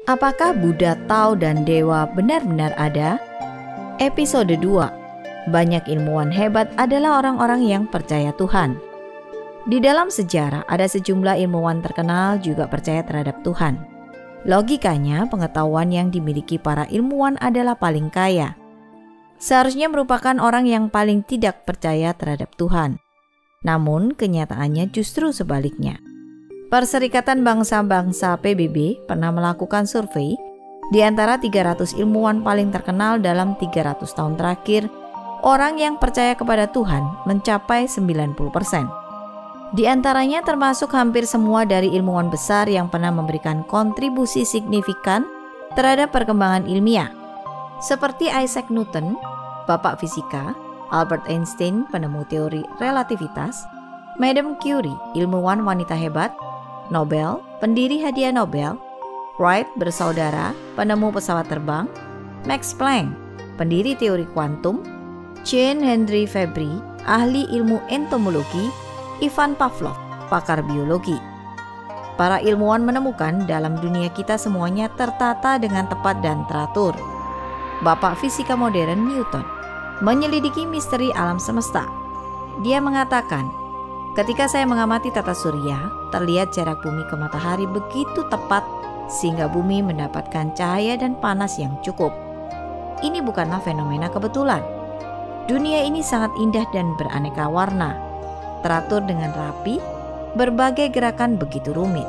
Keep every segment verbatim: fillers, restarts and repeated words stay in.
Apakah Buddha, Tao, dan Dewa benar-benar ada? Episode dua. Banyak ilmuwan hebat adalah orang-orang yang percaya Tuhan. Di dalam sejarah ada sejumlah ilmuwan terkenal juga percaya terhadap Tuhan. Logikanya, pengetahuan yang dimiliki para ilmuwan adalah paling kaya. Seharusnya merupakan orang yang paling tidak percaya terhadap Tuhan. Namun, kenyataannya justru sebaliknya. Perserikatan Bangsa-Bangsa P B B pernah melakukan survei di antara tiga ratus ilmuwan paling terkenal dalam tiga ratus tahun terakhir. Orang yang percaya kepada Tuhan mencapai sembilan puluh persen. Di antaranya termasuk hampir semua dari ilmuwan besar yang pernah memberikan kontribusi signifikan terhadap perkembangan ilmiah, seperti Isaac Newton, bapak fisika, Albert Einstein, penemu teori relativitas, Madame Curie, ilmuwan wanita hebat, Nobel, pendiri hadiah Nobel, Wright bersaudara, penemu pesawat terbang, Max Planck, pendiri teori kuantum, Jean Henry Febvre, ahli ilmu entomologi, Ivan Pavlov, pakar biologi. Para ilmuwan menemukan dalam dunia kita semuanya tertata dengan tepat dan teratur. Bapak fisika modern Newton menyelidiki misteri alam semesta. Dia mengatakan, ketika saya mengamati tata surya, terlihat jarak bumi ke matahari begitu tepat sehingga bumi mendapatkan cahaya dan panas yang cukup. Ini bukanlah fenomena kebetulan. Dunia ini sangat indah dan beraneka warna, teratur dengan rapi, berbagai gerakan begitu rumit.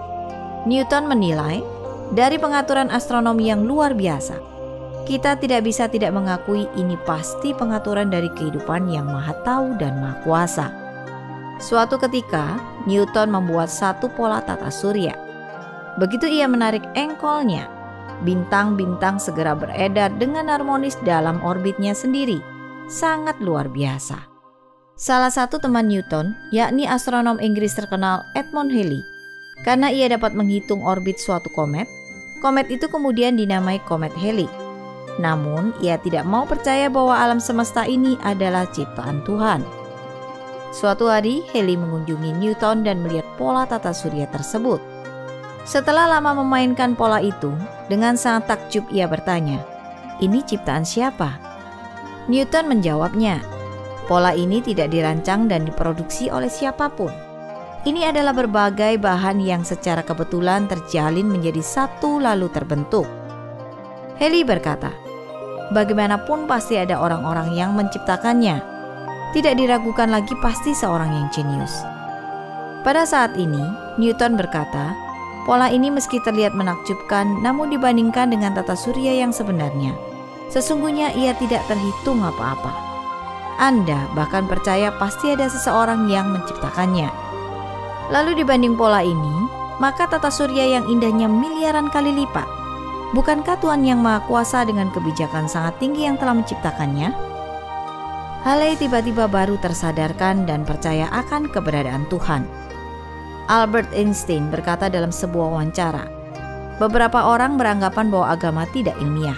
Newton menilai, dari pengaturan astronomi yang luar biasa, kita tidak bisa tidak mengakui ini pasti pengaturan dari kehidupan yang maha tahu dan maha kuasa. Suatu ketika, Newton membuat satu pola tata surya. Begitu ia menarik engkolnya, bintang-bintang segera beredar dengan harmonis dalam orbitnya sendiri. Sangat luar biasa. Salah satu teman Newton, yakni astronom Inggris terkenal Edmund Halley, karena ia dapat menghitung orbit suatu komet, komet itu kemudian dinamai komet Halley. Namun, ia tidak mau percaya bahwa alam semesta ini adalah ciptaan Tuhan. Suatu hari, Halley mengunjungi Newton dan melihat pola tata surya tersebut. Setelah lama memainkan pola itu, dengan sangat takjub ia bertanya, "Ini ciptaan siapa?" Newton menjawabnya, "Pola ini tidak dirancang dan diproduksi oleh siapapun. Ini adalah berbagai bahan yang secara kebetulan terjalin menjadi satu lalu terbentuk." Halley berkata, "Bagaimanapun pasti ada orang-orang yang menciptakannya. Tidak diragukan lagi pasti seorang yang jenius." Pada saat ini, Newton berkata, pola ini meski terlihat menakjubkan, namun dibandingkan dengan tata surya yang sebenarnya, sesungguhnya ia tidak terhitung apa-apa. Anda bahkan percaya pasti ada seseorang yang menciptakannya. Lalu dibanding pola ini, maka tata surya yang indahnya miliaran kali lipat. Bukankah Tuhan yang Maha Kuasa dengan kebijakan sangat tinggi yang telah menciptakannya? Halley tiba-tiba baru tersadarkan dan percaya akan keberadaan Tuhan. Albert Einstein berkata dalam sebuah wawancara, "Beberapa orang beranggapan bahwa agama tidak ilmiah.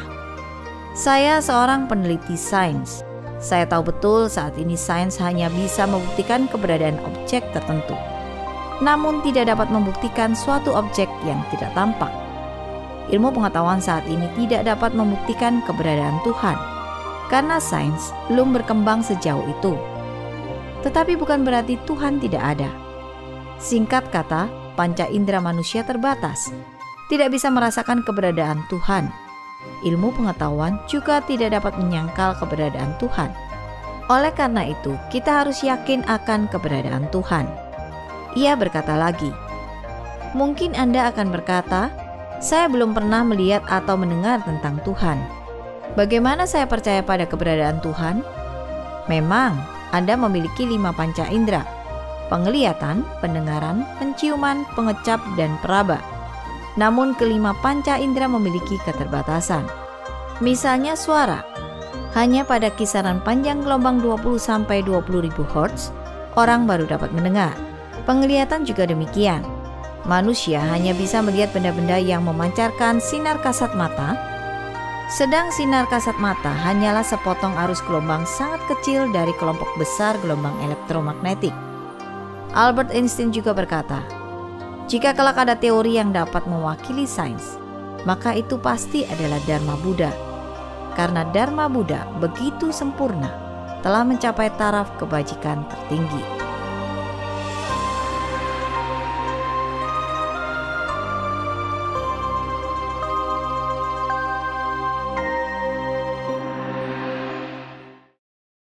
Saya seorang peneliti sains. Saya tahu betul saat ini sains hanya bisa membuktikan keberadaan objek tertentu, namun tidak dapat membuktikan suatu objek yang tidak tampak. Ilmu pengetahuan saat ini tidak dapat membuktikan keberadaan Tuhan, karena sains belum berkembang sejauh itu. Tetapi bukan berarti Tuhan tidak ada. Singkat kata, panca indera manusia terbatas, tidak bisa merasakan keberadaan Tuhan. Ilmu pengetahuan juga tidak dapat menyangkal keberadaan Tuhan. Oleh karena itu, kita harus yakin akan keberadaan Tuhan." Ia berkata lagi, "Mungkin Anda akan berkata, saya belum pernah melihat atau mendengar tentang Tuhan. Bagaimana saya percaya pada keberadaan Tuhan?" Memang, Anda memiliki lima panca indera: penglihatan, pendengaran, penciuman, pengecap, dan peraba. Namun kelima panca indera memiliki keterbatasan. Misalnya suara. Hanya pada kisaran panjang gelombang dua puluh sampai dua puluh ribu hertz, orang baru dapat mendengar. Penglihatan juga demikian. Manusia hanya bisa melihat benda-benda yang memancarkan sinar kasat mata, sedang sinar kasat mata hanyalah sepotong arus gelombang sangat kecil dari kelompok besar gelombang elektromagnetik. Albert Einstein juga berkata, jika kelak ada teori yang dapat mewakili sains, maka itu pasti adalah Dharma Buddha. Karena Dharma Buddha begitu sempurna, telah mencapai taraf kebajikan tertinggi.